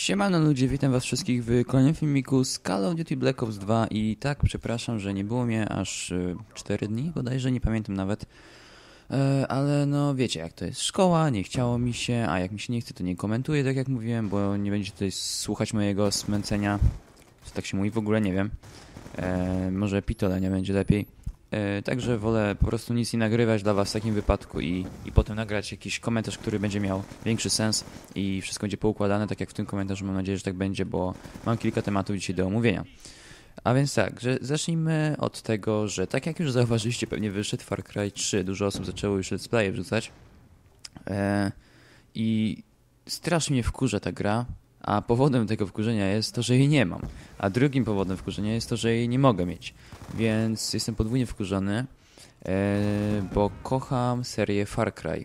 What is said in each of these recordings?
Siemano ludzie, witam was wszystkich w kolejnym filmiku z Call of Duty Black Ops 2 i tak, przepraszam, że nie było mnie aż 4 dni, bodajże, nie pamiętam nawet, ale no wiecie jak to jest, szkoła, nie chciało mi się, a jak mi się nie chce to nie komentuję, tak jak mówiłem, bo nie będziecie tutaj słuchać mojego smęcenia, czy tak się mówi, w ogóle nie wiem, może pitolenia będzie lepiej. Także wolę po prostu nic nie nagrywać dla was w takim wypadku i potem nagrać jakiś komentarz, który będzie miał większy sens i wszystko będzie poukładane, tak jak w tym komentarzu, mam nadzieję, że tak będzie, bo mam kilka tematów dzisiaj do omówienia. A więc tak, że zacznijmy od tego, że tak jak już zauważyliście, pewnie wyszedł Far Cry 3, dużo osób zaczęło już let's play wrzucać i strasznie mnie wkurza ta gra, a powodem tego wkurzenia jest to, że jej nie mam, a drugim powodem wkurzenia jest to, że jej nie mogę mieć. Więc jestem podwójnie wkurzony, bo kocham serię Far Cry.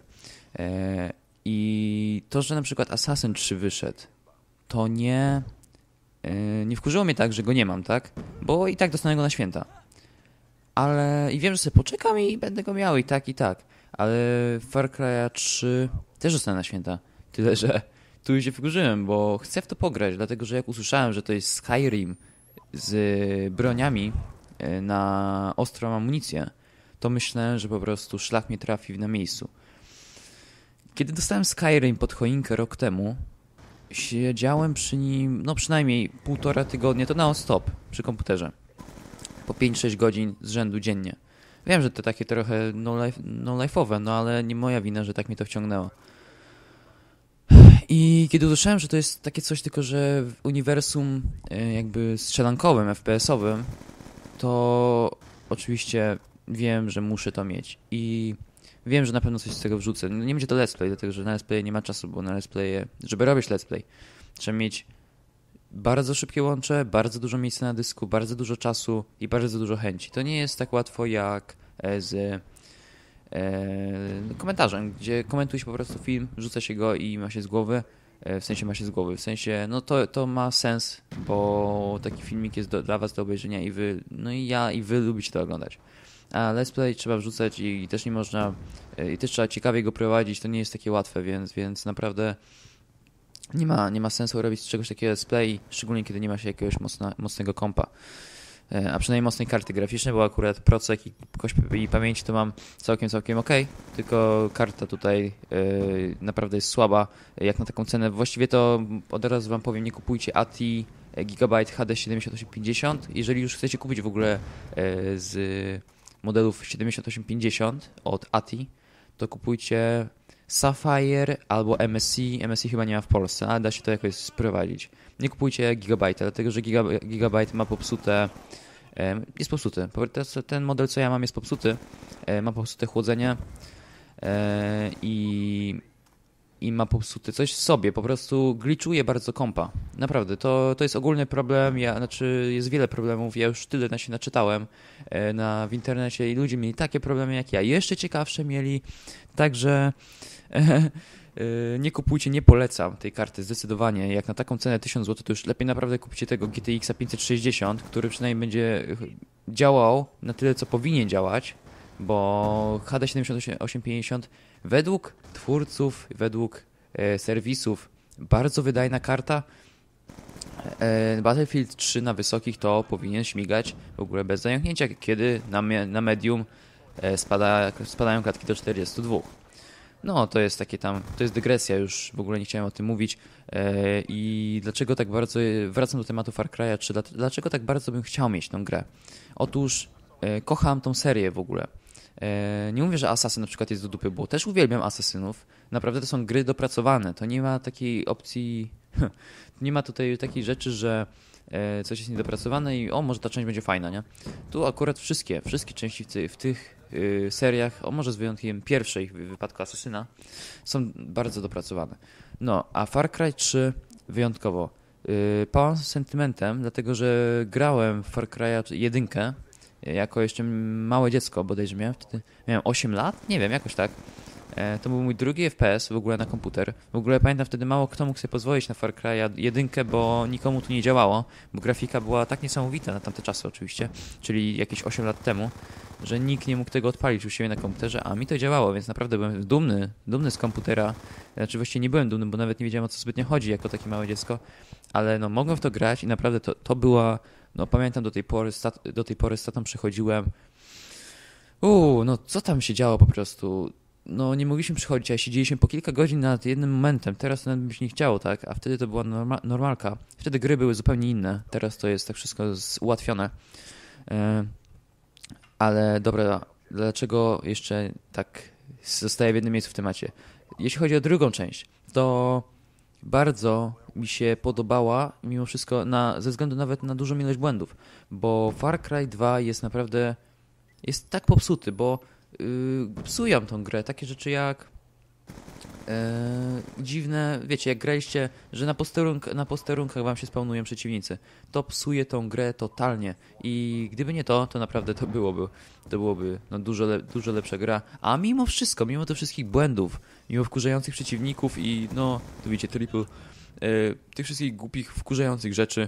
I to, że na przykład Assassin 3 wyszedł, to nie wkurzyło mnie tak, że go nie mam, tak? Bo i tak dostanę go na święta. Ale i wiem, że sobie poczekam i będę go miał i tak. Ale Far Cry 3 też dostanę na święta. Tyle, że tu się wkurzyłem, bo chcę w to pograć, dlatego że jak usłyszałem, że to jest Skyrim z broniami na ostrą amunicję, to myślałem, że po prostu szlak mnie trafi na miejscu. Kiedy dostałem Skyrim pod choinkę rok temu, siedziałem przy nim, no przynajmniej 1,5 tygodnia, to non-stop przy komputerze. Po 5-6 godzin z rzędu dziennie. Wiem, że to takie trochę no-life'owe, no ale nie moja wina, że tak mnie to wciągnęło. I kiedy usłyszałem, że to jest takie coś tylko, że w uniwersum jakby strzelankowym, FPS-owym, to oczywiście wiem, że muszę to mieć i wiem, że na pewno coś z tego wrzucę. No nie będzie to let's play, dlatego że na let's play nie ma czasu, bo na let's play, żeby robić let's play, trzeba mieć bardzo szybkie łącze, bardzo dużo miejsca na dysku, bardzo dużo czasu i bardzo dużo chęci. To nie jest tak łatwo jak z komentarzem, gdzie komentuje się po prostu film, rzuca się go i ma się z głowy. W sensie, no to ma sens, bo taki filmik jest dla was do obejrzenia i wy, no i ja, i wy lubicie to oglądać. A let's play trzeba wrzucać i też nie można, i też trzeba ciekawie go prowadzić, to nie jest takie łatwe, więc naprawdę nie ma sensu robić z czegoś takiego let's play, szczególnie kiedy nie ma się jakiegoś mocnego kompa. A przynajmniej mocnej karty graficznej, bo akurat procek i pamięć to mam całkiem ok, tylko karta tutaj naprawdę jest słaba, jak na taką cenę. Właściwie to od razu wam powiem, nie kupujcie ATI Gigabyte HD 7850, jeżeli już chcecie kupić w ogóle z modelów 7850 od ATI, to kupujcie Sapphire albo MSI. MSI chyba nie ma w Polsce, ale da się to jakoś sprowadzić. Nie kupujcie Gigabyte, dlatego że Gigabyte ma popsute. Jest popsuty. Ten model, co ja mam, jest popsuty. Ma popsute chłodzenie i ma popsuty coś w sobie. Po prostu glitchuje bardzo kompa. Naprawdę, to jest ogólny problem. Jest wiele problemów. Ja już tyle się naczytałem w internecie i ludzie mieli takie problemy jak ja. Jeszcze ciekawsze mieli. Także nie kupujcie, nie polecam tej karty zdecydowanie. Jak na taką cenę 1000 zł, to już lepiej naprawdę kupicie tego GTX 560, który przynajmniej będzie działał na tyle, co powinien działać, bo HD 7850 według twórców, według serwisów bardzo wydajna karta. Battlefield 3 na wysokich to powinien śmigać w ogóle bez zająknięcia, kiedy na medium spadają klatki do 42. No, to jest to jest dygresja, już w ogóle nie chciałem o tym mówić. I dlaczego tak bardzo, wracam do tematu Far Cry'a 3, dlaczego tak bardzo bym chciał mieć tą grę? Otóż kocham tą serię w ogóle. Nie mówię, że Assassin na przykład jest do dupy, bo też uwielbiam Assassinów. Naprawdę to są gry dopracowane, to nie ma takiej opcji, nie ma tutaj takiej rzeczy, że coś jest niedopracowane i może ta część będzie fajna, nie? Tu akurat wszystkie części w tych seriach, może z wyjątkiem pierwszej w wypadku Assassina, są bardzo dopracowane. No, a Far Cry 3 wyjątkowo. Pałam sentymentem, dlatego że grałem w Far Cry'a 1 jako jeszcze małe dziecko, bodajże miałem 8 lat? Nie wiem, jakoś tak. To był mój drugi FPS w ogóle na komputer. W ogóle pamiętam wtedy mało kto mógł sobie pozwolić na Far Cry'a 1, bo nikomu tu nie działało, bo grafika była tak niesamowita na tamte czasy oczywiście, czyli jakieś 8 lat temu, że nikt nie mógł tego odpalić u siebie na komputerze, a mi to działało, więc naprawdę byłem dumny z komputera. Znaczy właściwie nie byłem dumny, bo nawet nie wiedziałem o co zbytnio chodzi jako takie małe dziecko, ale no mogłem w to grać i naprawdę to była, no pamiętam do tej pory z tatą przychodziłem. No co tam się działo po prostu? No nie mogliśmy przychodzić, a siedzieliśmy po kilka godzin nad jednym momentem. Teraz to nawet by się nie chciało, tak? A wtedy to była normalka. Wtedy gry były zupełnie inne. Teraz to jest tak wszystko ułatwione. Ale dobra, dlaczego jeszcze tak zostaję w jednym miejscu w temacie? Jeśli chodzi o drugą część, to bardzo mi się podobała, mimo wszystko, ze względu nawet na dużą ilość błędów, bo Far Cry 2 jest tak popsuty, bo psują tą grę. Takie rzeczy jak dziwne, wiecie, jak graliście, że na posterunkach wam się spawnują przeciwnicy. To psuje tą grę totalnie i gdyby nie to naprawdę to byłoby no, dużo lepsza gra. A mimo wszystko, mimo tych wszystkich błędów, mimo wkurzających przeciwników i no, tu widzicie, tych wszystkich głupich, wkurzających rzeczy,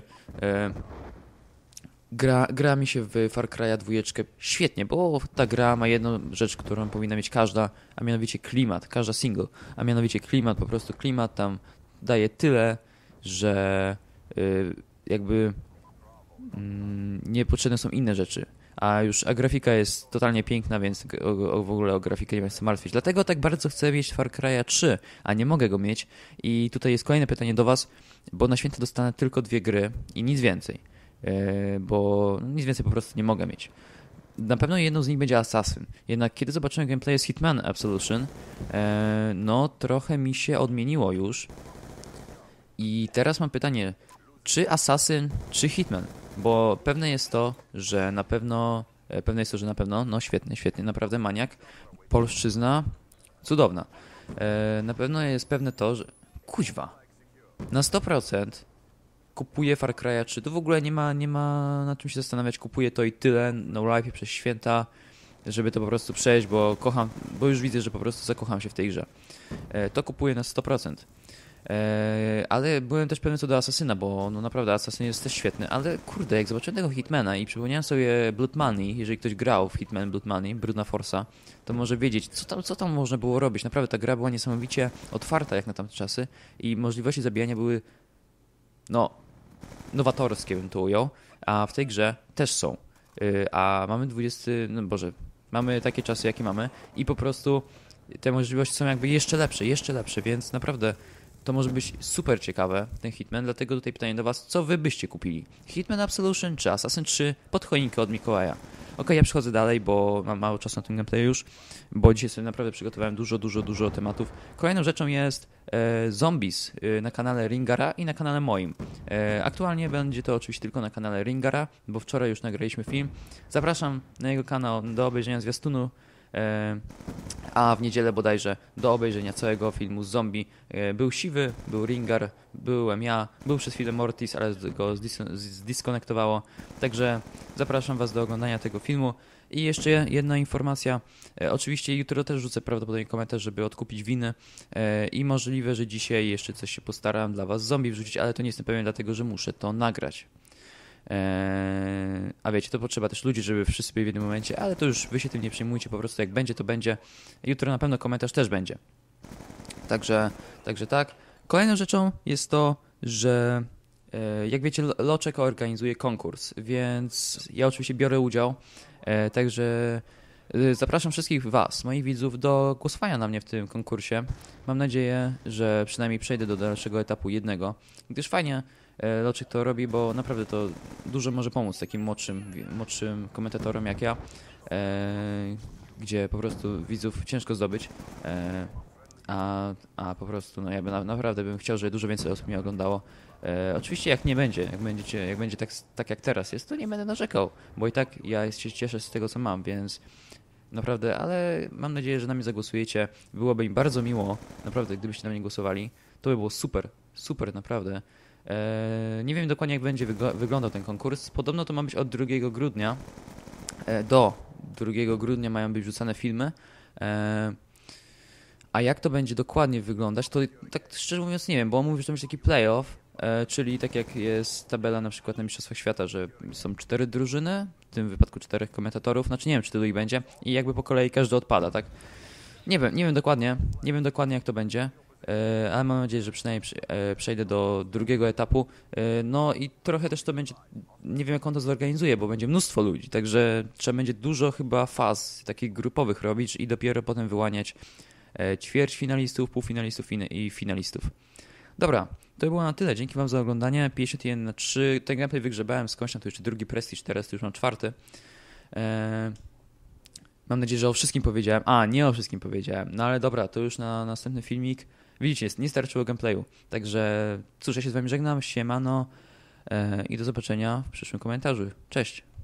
gra mi się w Far Cry'a 2 świetnie, bo ta gra ma jedną rzecz, którą powinna mieć każda, a mianowicie klimat, każda single, a mianowicie klimat, po prostu klimat tam daje tyle, że jakby niepotrzebne są inne rzeczy, a grafika jest totalnie piękna, więc w ogóle o grafikę nie ma się martwić. Dlatego tak bardzo chcę mieć Far Cry'a 3, a nie mogę go mieć i tutaj jest kolejne pytanie do was, bo na święta dostanę tylko 2 gry i nic więcej. Bo nic więcej po prostu nie mogę mieć. Na pewno jedną z nich będzie Assassin. Jednak kiedy zobaczyłem gameplay z Hitman Absolution, no trochę mi się odmieniło już. I teraz mam pytanie, czy Assassin, czy Hitman? Bo pewne jest to, że na pewno, no świetnie, naprawdę maniak, polszczyzna, cudowna. Na pewno jest pewne to, że kuźwa, na 100% kupuję Far Cry'a 3. To w ogóle nie ma nad czym się zastanawiać. Kupuję to i tyle, no life przez święta, żeby to po prostu przejść, bo kocham, bo już widzę, że po prostu zakocham się w tej grze. To kupuję na 100%. Ale byłem też pewny co do Assassina, bo no naprawdę Assassin jest też świetny, ale kurde, jak zobaczyłem tego Hitmana i przypomniałem sobie Blood Money, jeżeli ktoś grał w Hitman Blood Money, Brudna Force'a, to może wiedzieć, co tam można było robić. Naprawdę ta gra była niesamowicie otwarta jak na tamte czasy i możliwości zabijania były no nowatorskie bym to ujął, a w tej grze też są. A mamy mamy takie czasy, jakie mamy i po prostu te możliwości są jakby jeszcze lepsze, więc naprawdę to może być super ciekawe, ten Hitman, dlatego tutaj pytanie do was, co wy byście kupili? Hitman Absolution czy Assassin 3 pod choinkę od Mikołaja? Ja przechodzę dalej, bo mam mało czasu na tym gameplay już, bo dzisiaj sobie naprawdę przygotowałem dużo tematów. Kolejną rzeczą jest Zombies na kanale Ringara i na kanale moim. Aktualnie będzie to oczywiście tylko na kanale Ringara, bo wczoraj już nagraliśmy film. Zapraszam na jego kanał do obejrzenia zwiastunu, a w niedzielę bodajże do obejrzenia całego filmu z zombie. Był Siwy, był Ringar, byłem ja, był przez chwilę Mortis, ale go zdiskonektowało. Także zapraszam was do oglądania tego filmu. I jeszcze jedna informacja. Oczywiście jutro też rzucę prawdopodobnie komentarz, żeby odkupić winy i możliwe, że dzisiaj jeszcze coś się postaram dla was zombie wrzucić, ale to nie jestem pewien, dlatego że muszę to nagrać. A wiecie, to potrzeba też ludzi, żeby wszyscy byli w jednym momencie, ale to już wy się tym nie przejmujcie, po prostu jak będzie, to będzie. Jutro na pewno komentarz też będzie. Także tak. Kolejną rzeczą jest to, że jak wiecie, Loczek organizuje konkurs, więc ja oczywiście biorę udział, także zapraszam wszystkich was, moich widzów, do głosowania na mnie w tym konkursie. Mam nadzieję, że przynajmniej przejdę do dalszego etapu 1, gdyż fajnie Loczek to robi, bo naprawdę to dużo może pomóc takim młodszym komentatorom jak ja, gdzie po prostu widzów ciężko zdobyć, a po prostu no ja naprawdę bym chciał, żeby dużo więcej osób mnie oglądało. Oczywiście jak będzie tak jak teraz jest, to nie będę narzekał, bo i tak ja się cieszę z tego co mam, więc naprawdę, ale mam nadzieję, że na mnie zagłosujecie. Byłoby mi bardzo miło, naprawdę, gdybyście na mnie głosowali. To by było super naprawdę. Nie wiem dokładnie jak będzie wyglądał ten konkurs. Podobno to ma być od 2 grudnia. Do 2 grudnia mają być wrzucane filmy. A jak to będzie dokładnie wyglądać, to tak szczerze mówiąc nie wiem, bo on mówi, że to będzie taki playoff, czyli tak jak jest tabela na przykład na Mistrzostwach Świata, że są 4 drużyny, w tym wypadku 4 komentatorów, znaczy nie wiem, czy tylu ich będzie i jakby po kolei każdy odpada, tak? Nie wiem dokładnie jak to będzie, ale mam nadzieję, że przynajmniej przejdę do drugiego etapu. No i trochę też to będzie, nie wiem jak on to zorganizuje, bo będzie mnóstwo ludzi, także trzeba będzie dużo chyba faz takich grupowych robić i dopiero potem wyłaniać ćwierćfinalistów, półfinalistów i finalistów. Dobra, to było na tyle. Dzięki wam za oglądanie. 51/3. Ten gameplay wygrzebałem skądś, na to jeszcze drugi prestiż, teraz to już mam 4. Mam nadzieję, że o wszystkim powiedziałem. Nie o wszystkim powiedziałem. No ale dobra, to już na następny filmik. Widzicie, nie starczyło gameplayu. Także cóż, ja się z wami żegnam. Siemano i do zobaczenia w przyszłym komentarzu. Cześć!